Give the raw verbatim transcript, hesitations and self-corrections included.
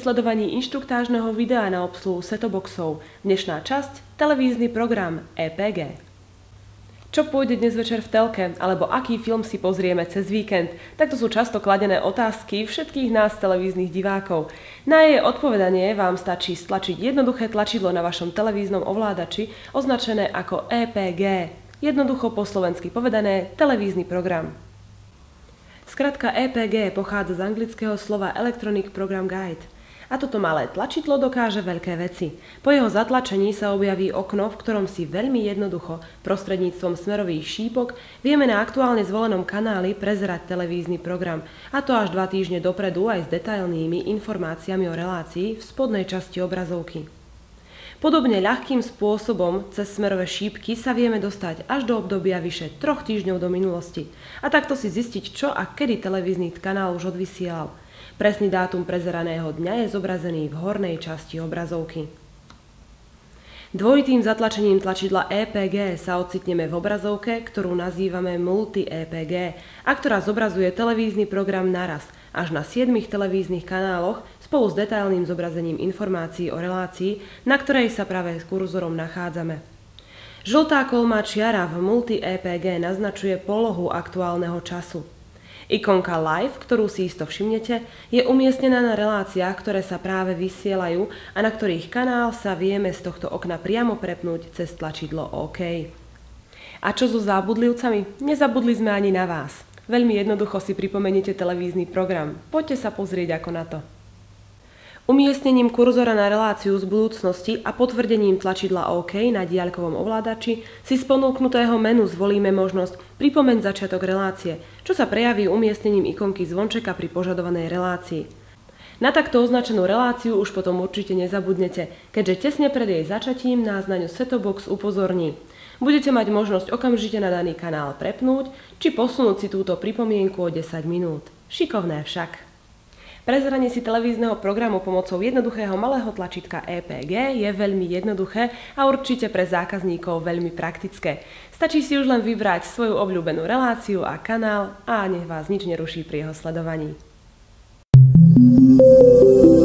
sledovaní inštruktážneho videa na obsluhu setoboxov. Dnešná časť – televízny program é pé gé. Čo pôjde dnes večer v telke, alebo aký film si pozrieme cez víkend? Takto sú často kladené otázky všetkých nás televíznych divákov. Na jej odpovedanie vám stačí stlačiť jednoduché tlačidlo na vašom televíznom ovládači, označené ako é pé gé. Jednoducho po slovensky povedané televízny program. Skratka é pé gé pochádza z anglického slova Electronic Program Guide. A toto malé tlačidlo dokáže veľké veci. Po jeho zatlačení sa objaví okno, v ktorom si veľmi jednoducho, prostredníctvom smerových šípok, vieme na aktuálne zvolenom kanáli prezerať televízny program. A to až dva týždne dopredu aj s detailnými informáciami o relácii v spodnej časti obrazovky. Podobne ľahkým spôsobom cez smerové šípky sa vieme dostať až do obdobia vyše troch týždňov do minulosti a takto si zistiť, čo a kedy televízny kanál už odvysielal. Presný dátum prezeraného dňa je zobrazený v hornej časti obrazovky. Dvojitým zatlačením tlačidla é pé gé sa ocitneme v obrazovke, ktorú nazývame Multi-é pé gé a ktorá zobrazuje televízny program naraz, až na siedmich televíznych kanáloch spolu s detailným zobrazením informácií o relácii, na ktorej sa práve s kurzorom nachádzame. Žltá kolmá čiara v Multi-é pé gé naznačuje polohu aktuálneho času. Ikonka Live, ktorú si isto všimnete, je umiestnená na reláciách, ktoré sa práve vysielajú a na ktorých kanál sa vieme z tohto okna priamo prepnúť cez tlačidlo OK. A čo so zábudlivcami? Nezabudli sme ani na vás. Veľmi jednoducho si pripomeniete televízny program. Poďte sa pozrieť ako na to. Umiestnením kurzora na reláciu z budúcnosti a potvrdením tlačidla OK na diaľkovom ovládači si z ponúknutého menu zvolíme možnosť pripomeň začiatok relácie, čo sa prejaví umiestnením ikonky zvončeka pri požadovanej relácii. Na takto označenú reláciu už potom určite nezabudnete, keďže tesne pred jej začatím nás na ňu setobox upozorní. Budete mať možnosť okamžite na daný kanál prepnúť, či posunúť si túto pripomienku o desať minút. Šikovné však. Prezeranie si televízneho programu pomocou jednoduchého malého tlačítka é pé gé je veľmi jednoduché a určite pre zákazníkov veľmi praktické. Stačí si už len vybrať svoju obľúbenú reláciu a kanál a nech vás nič neruší pri jeho sledovaní.